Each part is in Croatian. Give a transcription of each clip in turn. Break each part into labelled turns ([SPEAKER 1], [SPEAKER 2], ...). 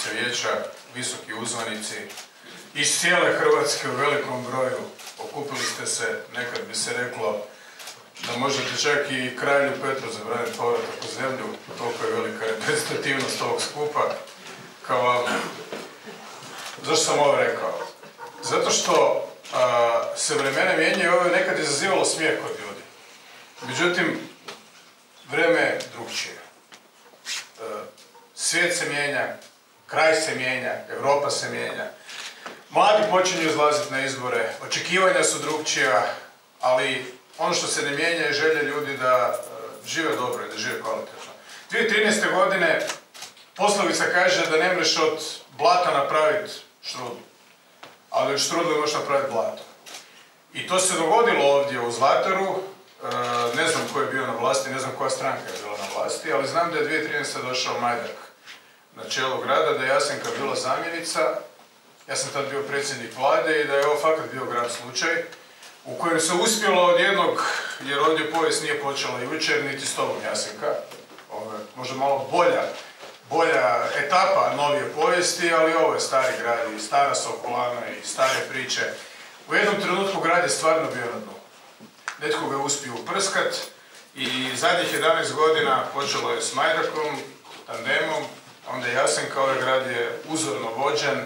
[SPEAKER 1] predsjednice vijeća, visoki uzvanici, iz cijele Hrvatske u velikom broju. Okupili ste se, nekad bi se reklo, da možete čak i kralju Petru zabraniti povratak u zemlju, toliko je velika reprezentativnost ovog skupa, kao vam. Zašto sam ovo rekao? Zato što se vremena mijenjaju, ovo je nekad izazivalo smijeh kod ljudi. Međutim, vreme je drugčije. Svijet se mijenja, kraj se mijenja, Europa se mijenja. Mladi počinju izlaziti na izbore, očekivanja su drugčija, ali ono što se ne mijenja je želja ljudi da žive dobro i da žive kvalitetno. 2013. godine poslovica kaže da ne mreš od blata napraviti štrudlu, ali od štrudle možeš napraviti blato. I to se dogodilo ovdje u Zlataru, ne znam ko je bio na vlasti, ne znam koja stranka je bila na vlasti, ali znam da je 2013. došao Majdak na čelo grada, da je Jasenka bila zamjenica, ja sam tad bio predsjednik vlade i da je ovo fakat bio grad slučaj, u kojem se uspjelo od jednog, jer ovdje povijest nije počela jučer, niti s tobom Jasenka, možda malo bolja etapa novije povijesti, ali ovo je stari grad i stara Sokolana i stare priče. U jednom trenutku grad je stvarno bio na dnu. Netko ga je uspio uprskat i zadnjih 11 godina počelo je s Majdakom, tandemom, onda je Jasenka, ovaj grad je uzorno vođen,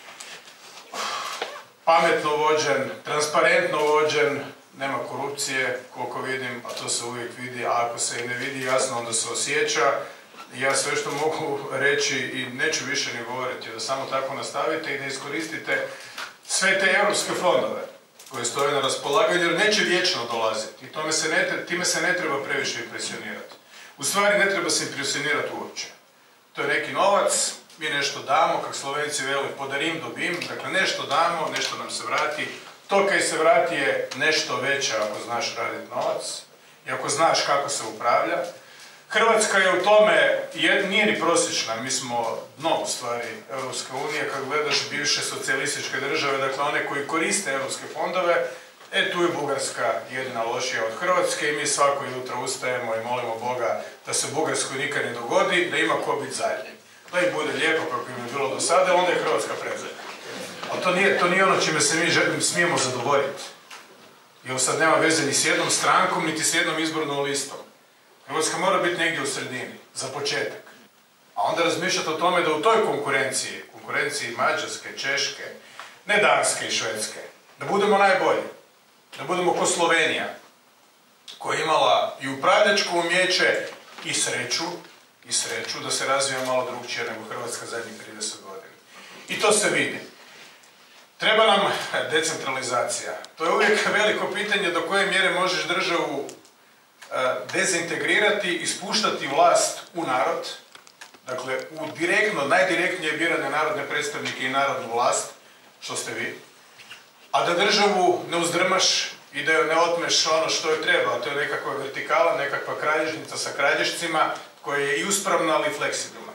[SPEAKER 1] pametno vođen, transparentno vođen, nema korupcije, koliko vidim, a to se uvijek vidi, a ako se i ne vidi jasno, onda se osjeća. Ja sve što mogu reći i neću više ni govoriti, da samo tako nastavite i da iskoristite sve te europske fondove koje stoje na raspolaganju, jer neće vječno dolaziti i time se ne treba previše impresionirati. U stvari ne treba se impresionirati uopće. To je neki novac, mi nešto damo, kako Slovenci veli, podarim dobim, dakle nešto damo, nešto nam se vrati. To kaj se vrati je nešto veće ako znaš raditi novac i ako znaš kako se upravlja. Hrvatska je u tome, nije ni prosječna, mi smo dno u stvari Europske unije, kad gledaš bivše socijalističke države, dakle one koji koriste europske fondove, tu je Bugarska jedina lošija od Hrvatske i mi svako jutro ustajemo i molimo Boga da se Bugarskoj nikad ne dogodi, da ima ko biti zadnji. Da im bude lijepo kako im je bilo do sada, onda je Hrvatska predzadnja. Ali to nije ono čime se mi smijemo zadovoljiti. Jer sad nema veze ni s jednom strankom, niti s jednom izbornom listom. Hrvatska mora biti negdje u sredini, za početak. A onda razmišljati o tome da u toj konkurenciji Mađarske, Češke, ne Danske i Švedske, da budemo najbolji. Da budemo ko Slovenija, koja je imala i upravljačko umijeće i sreću da se razvija malo drugčije nego Hrvatska zadnjih 30 godina. I to se vidi. Treba nam decentralizacija. To je uvijek veliko pitanje do koje mjere možeš državu dezintegrirati i spuštati vlast u narod, dakle u najdirektnije birane narodne predstavnike i narodnu vlast, što ste vi, a da državu ne uzdrmaš i da joj ne otmeš ono što joj treba, a to je nekakva vertikala, nekakva kralježnica sa kralježcima koja je i uspravna, ali i fleksibilna.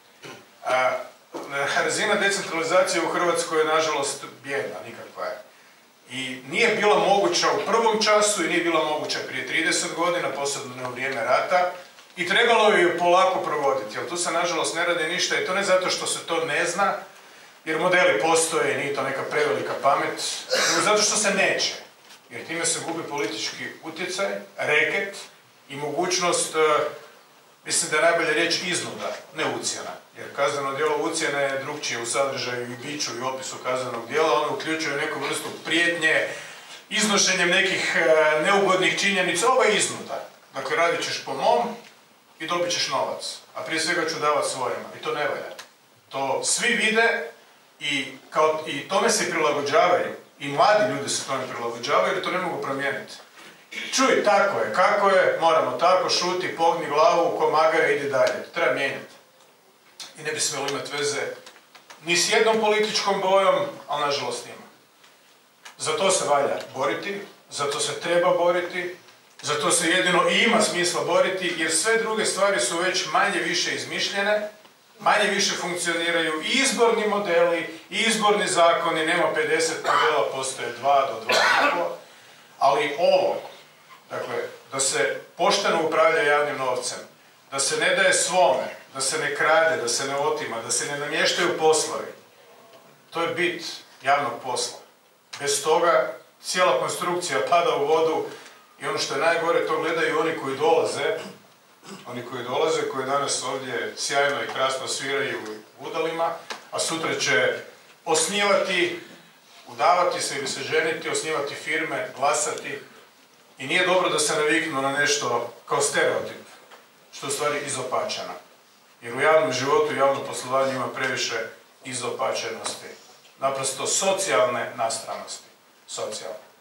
[SPEAKER 1] Razina decentralizacije u Hrvatskoj je, nažalost, bijedna, nikakva je. I nije bila moguća u prvom času i nije bila moguća prije 30 godina, posebno ne u vrijeme rata, i trebalo ju polako provoditi, ali tu se, nažalost, ne radi ništa i to ne zato što se to ne zna, jer modeli postoje i nije to neka prevelika pamet, nego zato što se neće. Jer time se gubi politički utjecaj, reket i mogućnost, mislim da je najbolja riječ iznuda, ne ucjena. Jer kazneno djelo ucjene je drugčije u sadržaju i biću i opisu kaznenog djela, ono uključuje neku vrstu prijetnje, iznošenjem nekih neugodnih činjenica, ovo je iznuda. Dakle, radit ćeš po mom i dobit ćeš novac, a prije svega ću davati svojima i to ne valja. To svi vide i tome se prilagođavaju i mladi ljudi se tome prilagođavaju jer to ne mogu promijeniti. Čuj, tako je, kako je, moramo tako, šuti, pogni glavu, ko magare, idi dalje. To treba mijenjati. I ne bi smjelo imati veze ni s jednom političkom bojom, ali nažalost ima. Za to se valja boriti, za to se treba boriti, za to se jedino i ima smisla boriti, jer sve druge stvari su već manje više izmišljene, manje više funkcioniraju i izborni modeli, i izborni zakoni, nema 50 modela, postoje 2 do 2,5, ali ovo, dakle, da se pošteno upravlja javnim novcem, da se ne daje svome, da se ne krade, da se ne otima, da se ne namještaju poslovi. To je bit javnog posla. Bez toga cijela konstrukcija pada u vodu i ono što je najgore, to gledaju oni koji dolaze, koji danas ovdje sjajno i krasno sviraju u udalima, a sutra će osnivati, udavati se ili se ženiti, osnivati firme, glasati. I nije dobro da se naviknu na nešto kao stereotip, što je u stvari izopačena. Jer u javnom životu i javnom poslovanju ima previše izopačenosti. Naprosto socijalne nastranosti. Socijalne.